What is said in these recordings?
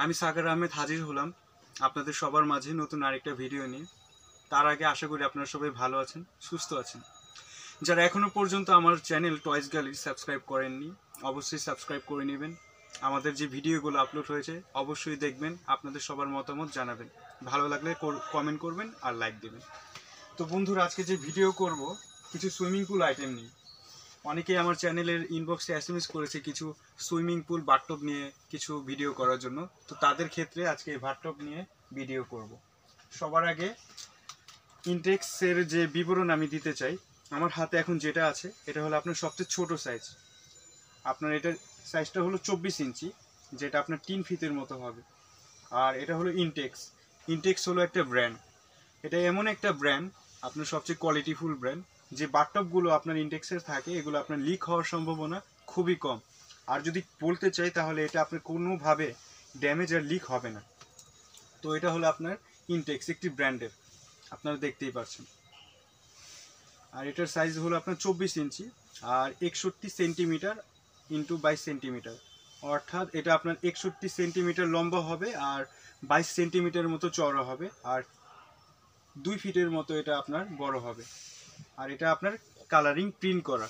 আমি সাগর আহমেদ হাজির হলাম আপনাদের সবার মাঝে নতুন আরেকটা ভিডিও নিয়ে। তার আগে আশা করি আপনারা সবাই ভালো আছেন, সুস্থ আছেন। যারা এখনও পর্যন্ত আমার চ্যানেল টয়েস গ্যালারি সাবস্ক্রাইব করেননি, অবশ্যই সাবস্ক্রাইব করে নেবেন। আমাদের যে ভিডিওগুলো আপলোড হয়েছে অবশ্যই দেখবেন, আপনাদের সবার মতামত জানাবেন। ভালো লাগলে কমেন্ট করবেন আর লাইক দেবেন। তো বন্ধুরা, আজকে যে ভিডিও করব কিছু সুইমিং পুল আইটেম নিয়ে। অনেকেই আমার চ্যানেলের ইনবক্সে এসএমএস করেছে কিছু সুইমিং পুল বাথটব নিয়ে কিছু ভিডিও করার জন্য। তো তাদের ক্ষেত্রে আজকে এই বাথটব নিয়ে ভিডিও করব। সবার আগে ইনটেক্সের যে বিবরণ আমি দিতে চাই। আমার হাতে এখন যেটা আছে এটা হলো আপনার সবচেয়ে ছোট সাইজ। আপনার এটার সাইজটা হলো 24 ইঞ্চি, যেটা আপনার 3 ফিটের মতো হবে। আর এটা হলো ইনটেক্স। ইনটেক্স হলো একটা ব্র্যান্ড। এটা এমন একটা ব্র্যান্ড, আপনার সবচেয়ে কোয়ালিটিফুল ব্র্যান্ড। যে বাথটবগুলো আপনার ইনটেক্সের থাকে এগুলো আপনার লিক হওয়ার সম্ভাবনা খুবই কম। আর যদি বলতে চাই তাহলে এটা আপনার কোনোভাবে ড্যামেজ আর লিক হবে না। তো এটা হলো আপনার ইনটেক্স, একটি ব্র্যান্ডের, আপনারা দেখতেই পাচ্ছেন। আর এটার সাইজ হলো আপনার 24 ইঞ্চি আর 61 সেন্টিমিটার ইন্টু 22 সেন্টিমিটার। অর্থাৎ এটা আপনার 61 সেন্টিমিটার লম্বা হবে আর 22 সেন্টিমিটার মতো চওড়া হবে, আর 2 ফিটের মতো এটা আপনার বড় হবে। আর এটা আপনার কালারিং প্রিন্ট করা,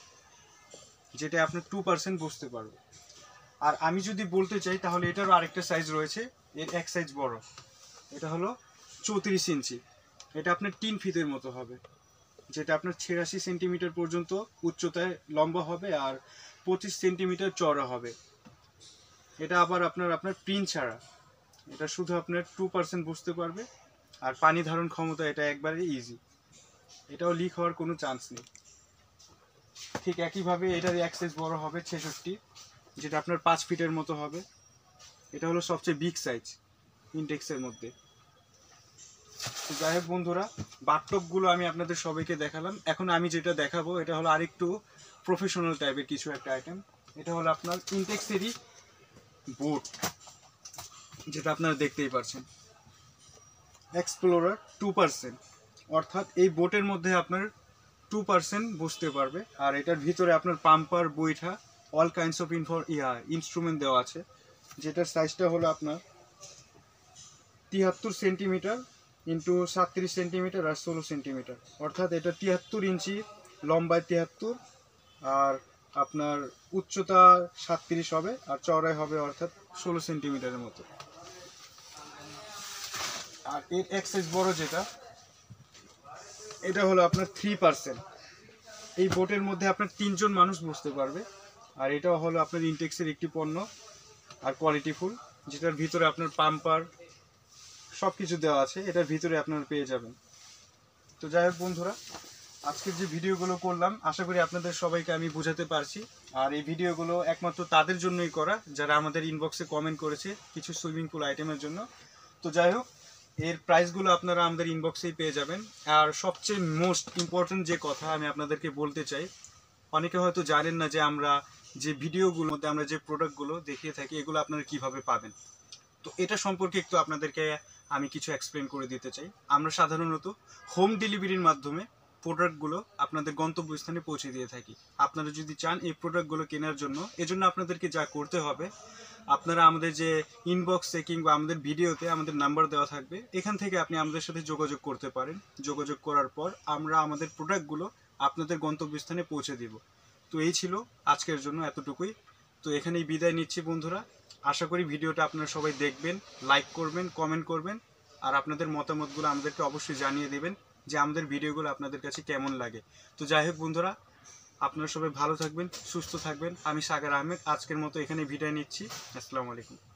যেটা আপনার 2% বুঝতে পারবে। আর আমি যদি বলতে চাই তাহলে এটারও আরেকটা সাইজ রয়েছে, এর এক সাইজ বড়। এটা হলো 34 ইঞ্চি। এটা আপনার 3 ফিটের মতো হবে, যেটা আপনার 86 সেন্টিমিটার পর্যন্ত উচ্চতায় লম্বা হবে আর 25 সেন্টিমিটার চওড়া হবে। এটা আবার আপনার প্রিন্ট ছাড়া, এটা শুধু আপনার 2% বুঝতে পারবে। আর পানি ধারণ ক্ষমতা এটা একবারে ইজি, এটাও লিক হওয়ার কোনো চান্স নেই। ঠিক একইভাবে এটার এক সাইজ বড় হবে 66, যেটা আপনার 5 ফিটের মতো হবে। এটা হলো সবচেয়ে বিগ সাইজ ইনটেক্সের মধ্যে। তো যাই হোক বন্ধুরা, বাথটবগুলো আমি আপনাদের সবাইকে দেখালাম। এখন আমি যেটা দেখাবো এটা হলো আরেকটু প্রফেশনাল টাইপের কিছু একটা আইটেম। এটা হলো আপনার ইনটেক্সেরই বোট, যেটা আপনারা দেখতেই পাচ্ছেন, এক্সপ্লোরার 2%। অর্থাৎ এই বোটের মধ্যে আপনার 2% বুঝতে পারবে। আর এটার ভিতরে আপনার পাম্পার, বৈঠা, অল কাইন্ডস অফ ইনস্ট্রুমেন্ট দেওয়া আছে। যেটার সাইজটা হলো আপনার 73 সেন্টিমিটার ইন্টু 37 সেন্টিমিটার আর 16 সেন্টিমিটার। অর্থাৎ এটা 73 ইঞ্চি লম্বায় 73, আর আপনার উচ্চতা 37 হবে আর চওড়ায় হবে অর্থাৎ 16 সেন্টিমিটারের মতো। আর এর এক সাইজ বড় যেটা, এটা হলো আপনার 3%। এই বোটের মধ্যে আপনার 3 জন মানুষ বসতে পারবে। আর এটাও হলো আপনার ইনটেক্সের একটি পণ্য আর কোয়ালিটিফুল, যেটার ভিতরে আপনার পাম্পার সব কিছু দেওয়া আছে, এটার ভিতরে আপনারা পেয়ে যাবেন। তো যাই হোক বন্ধুরা, আজকের যে ভিডিওগুলো করলাম আশা করি আপনাদের সবাইকে আমি বোঝাতে পারছি। আর এই ভিডিওগুলো একমাত্র তাদের জন্যই করা যারা আমাদের ইনবক্সে কমেন্ট করেছে কিছু সুইমিং পুল আইটেমের জন্য। তো যাই হোক, এর প্রাইসগুলো আপনারা আমাদের ইনবক্সেই পেয়ে যাবেন। আর সবচেয়ে মোস্ট ইম্পর্টেন্ট যে কথা আমি আপনাদেরকে বলতে চাই, অনেকে হয়তো জানেন না যে আমরা যে ভিডিওগুলোর মধ্যে আমরা যে প্রোডাক্টগুলো দেখিয়ে থাকি এগুলো আপনারা কিভাবে পাবেন। তো এটা সম্পর্কে একটু আপনাদেরকে আমি কিছু এক্সপ্লেন করে দিতে চাই। আমরা সাধারণত হোম ডেলিভারির মাধ্যমে প্রোডাক্টগুলো আপনাদের গন্তব্যস্থানে পৌঁছে দিয়ে থাকি। আপনারা যদি চান এই প্রোডাক্টগুলো কেনার জন্য, এজন্য আপনাদেরকে যা করতে হবে, আপনারা আমাদের যে ইনবক্সে কিংবা আমাদের ভিডিওতে আমাদের নাম্বার দেওয়া থাকবে, এখান থেকে আপনি আমাদের সাথে যোগাযোগ করতে পারেন। যোগাযোগ করার পর আমরা আমাদের প্রোডাক্টগুলো আপনাদের গন্তব্যস্থানে পৌঁছে দিব। তো এই ছিল আজকের জন্য এতটুকুই। তো এখানেই বিদায় নিচ্ছি বন্ধুরা। আশা করি ভিডিওটা আপনারা সবাই দেখবেন, লাইক করবেন, কমেন্ট করবেন, আর আপনাদের মতামতগুলো আমাদেরকে অবশ্যই জানিয়ে দেবেন যে আমাদের ভিডিওগুলো আপনাদের কাছে কেমন লাগে। তো যাই হোক বন্ধুরা, আপনারা সবাই ভালো থাকবেন, সুস্থ থাকবেন। আমি সাগর আহমেদ আজকের মতো এখানে বিদায় নিচ্ছি। আসসালামু আলাইকুম।